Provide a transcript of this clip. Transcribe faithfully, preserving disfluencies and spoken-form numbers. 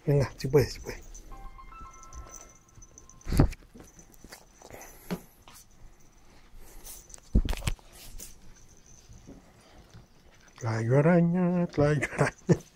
Venga, si puedes, si puedes. Tlayo araña, tlayo araña.